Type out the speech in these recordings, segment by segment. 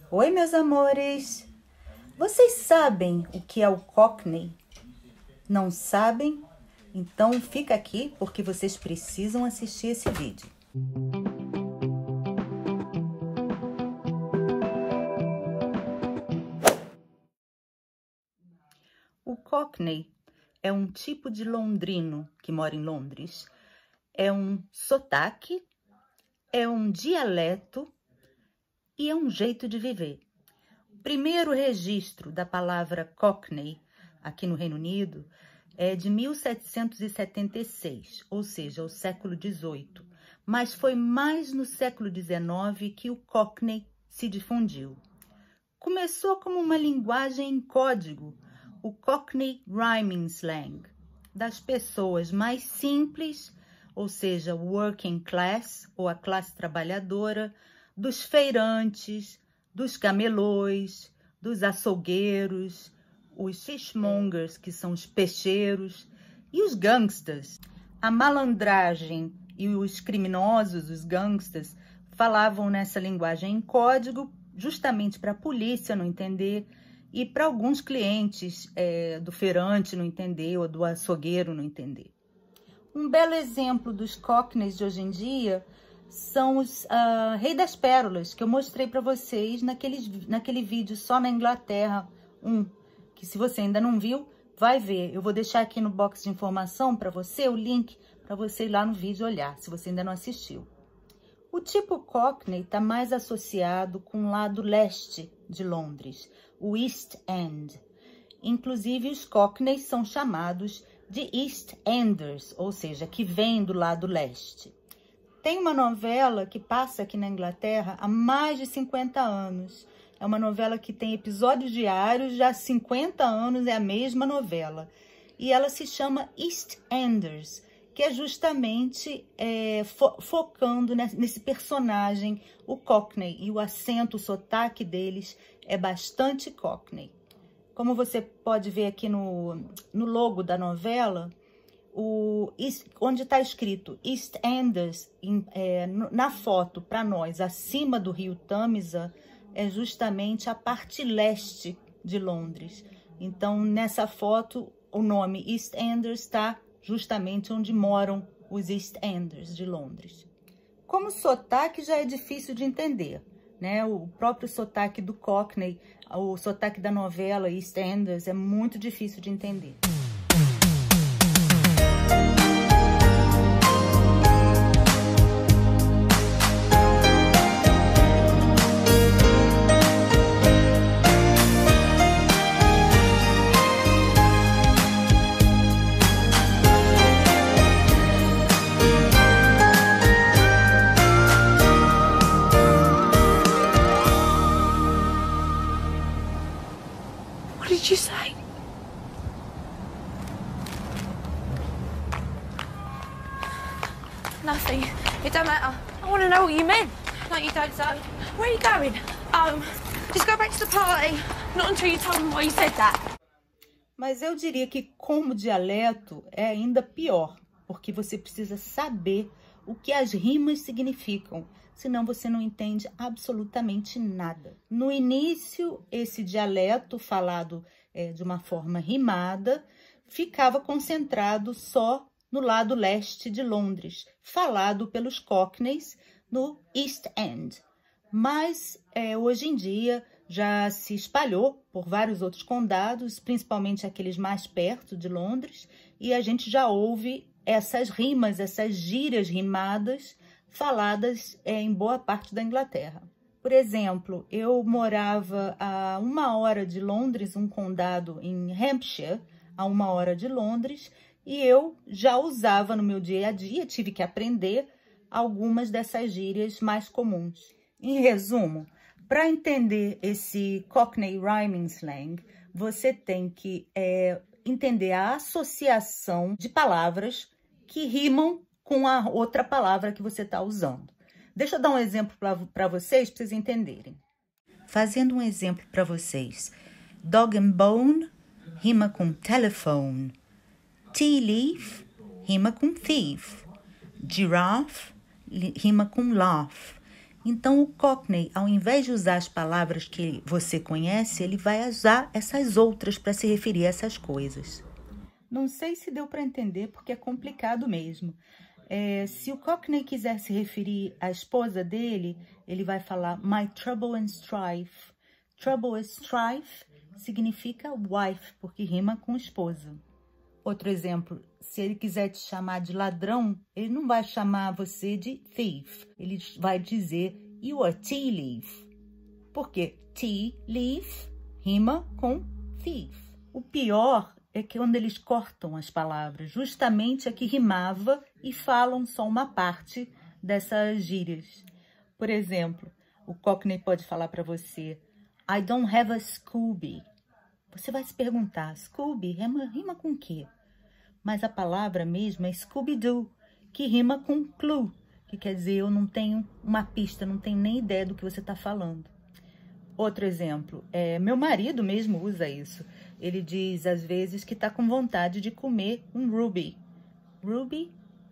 Oi, meus amores! Vocês sabem o que é o Cockney? Não sabem? Então fica aqui porque vocês precisam assistir esse vídeo. O Cockney é um tipo de londrino que mora em Londres. É um sotaque, é um dialeto e é um jeito de viver. O primeiro registro da palavra Cockney aqui no Reino Unido é de 1776, ou seja, o século XVIII. Mas foi mais no século XIX que o Cockney se difundiu. Começou como uma linguagem em código, o Cockney Rhyming Slang, das pessoas mais simples, ou seja, working class, ou a classe trabalhadora, dos feirantes, dos camelôs, dos açougueiros, os fishmongers, que são os peixeiros, e os gangsters. A malandragem e os criminosos, os gangsters, falavam nessa linguagem em código justamente para a polícia não entender e para alguns clientes do feirante não entender ou do açougueiro não entender. Um belo exemplo dos Cockneys de hoje em dia são os Rei das Pérolas, que eu mostrei para vocês naquele vídeo só na Inglaterra, que se você ainda não viu, vai ver. Eu vou deixar aqui no box de informação para você o link para você ir lá no vídeo olhar, se você ainda não assistiu. O tipo Cockney está mais associado com o lado leste de Londres, o East End. Inclusive, os Cockneys são chamados de East Enders, ou seja, que vêm do lado leste. Tem uma novela que passa aqui na Inglaterra há mais de 50 anos. É uma novela que tem episódios diários, já há 50 anos é a mesma novela. E ela se chama East Enders, que é justamente focando nesse personagem, o Cockney. E o acento, o sotaque deles é bastante Cockney. Como você pode ver aqui no logo da novela, onde está escrito East Enders, na foto para nós, acima do rio Tâmisa, é justamente a parte leste de Londres. Então, nessa foto, o nome East Enders está justamente onde moram os East Enders de Londres. Como sotaque já é difícil de entender, né? O próprio sotaque do Cockney, o sotaque da novela East Enders é muito difícil de entender. What did you say? Nothing. It don't matter. I want to know what you meant. Like you don't say. Where are you going? Just go back to the party. Not until you told me why you said that. Mas eu diria que como dialeto é ainda pior, porque você precisa saber o que as rimas significam, senão você não entende absolutamente nada. No início, esse dialeto falado de uma forma rimada ficava concentrado só no lado leste de Londres, falado pelos Cockneys no East End. Mas hoje em dia já se espalhou por vários outros condados, principalmente aqueles mais perto de Londres, e a gente já ouve essas rimas, essas gírias rimadas faladas em boa parte da Inglaterra. Por exemplo, eu morava a 1 hora de Londres, um condado em Hampshire, a 1 hora de Londres, e eu já usava no meu dia a dia, tive que aprender algumas dessas gírias mais comuns. Em resumo, para entender esse Cockney Rhyming Slang, você tem que entender a associação de palavras que rimam com a outra palavra que você está usando. Deixa eu dar um exemplo para vocês entenderem. Fazendo um exemplo para vocês. Dog and bone rima com telephone. Tea leaf rima com thief. Giraffe rima com laugh. Então, o Cockney, ao invés de usar as palavras que você conhece, ele vai usar essas outras para se referir a essas coisas. Não sei se deu para entender, porque é complicado mesmo. Se o Cockney quiser se referir à esposa dele, ele vai falar my trouble and strife. Trouble and strife significa wife, porque rima com esposa. Outro exemplo, se ele quiser te chamar de ladrão, ele não vai chamar você de thief. Ele vai dizer you are tea leaf. Porque tea leaf rima com thief. O pior é que quando eles cortam as palavras, justamente a que rimava e falam só uma parte dessas gírias. Por exemplo, o Cockney pode falar para você I don't have a Scooby. Você vai se perguntar, Scooby rima com o quê? Mas a palavra mesmo é Scooby-Doo, que rima com clue, que quer dizer eu não tenho uma pista, não tenho nem ideia do que você está falando. Outro exemplo, meu marido mesmo usa isso. Ele diz às vezes que está com vontade de comer um Ruby. Ruby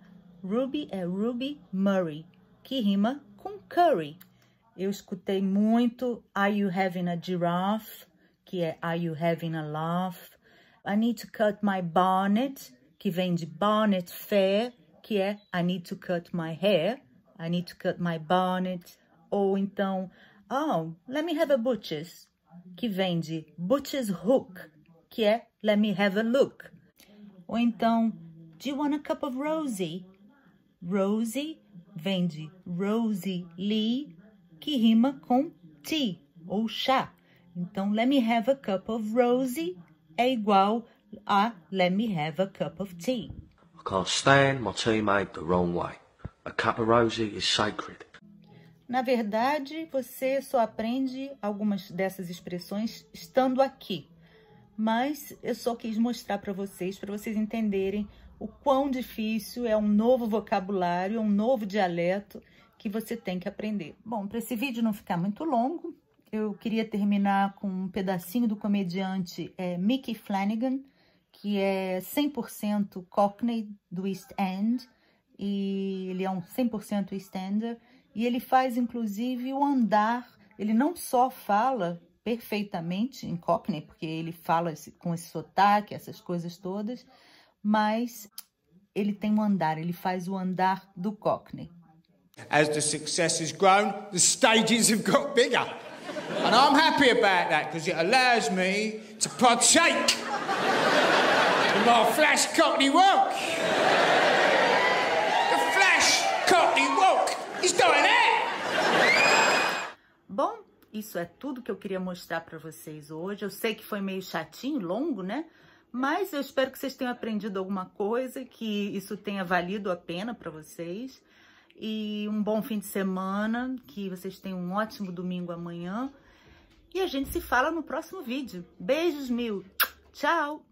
é Ruby Murray, que rima com curry. Eu escutei muito Are you having a giraffe? Que é Are you having a laugh? I need to cut my bonnet, que vem de bonnet fair, que é I need to cut my hair. I need to cut my bonnet. Ou então, oh, let me have a butcher's, que vem de butcher's hook, que é let me have a look. Ou então, do you want a cup of Rosie? Rosie vem de Rosie Lee, que rima com tea, ou chá. Então, let me have a cup of Rosie é igual a let me have a cup of tea. I can't stand my tea made the wrong way. A cup of Rosie is sacred. Na verdade, você só aprende algumas dessas expressões estando aqui. Mas eu só quis mostrar para vocês entenderem o quão difícil é um novo vocabulário, um novo dialeto que você tem que aprender. Bom, para esse vídeo não ficar muito longo, eu queria terminar com um pedacinho do comediante Mickey Flanagan, que é 100% Cockney do East End, e ele é um 100% East Ender, e ele faz inclusive o andar, ele não só fala perfeitamente em Cockney, porque ele fala com esse sotaque, essas coisas todas, mas ele tem um andar, ele faz o andar do Cockney. As the success has grown, the stages have got bigger. And I'm happy about that because it allows me to partake in my flash Cockney walk. The flash Cockney walk is doing it! Bom, isso é tudo que eu queria mostrar para vocês hoje. Eu sei que foi meio chatinho, longo, né? Mas eu espero que vocês tenham aprendido alguma coisa, que isso tenha valido a pena para vocês. E um bom fim de semana, que vocês tenham um ótimo domingo amanhã. E a gente se fala no próximo vídeo. Beijos mil! Tchau!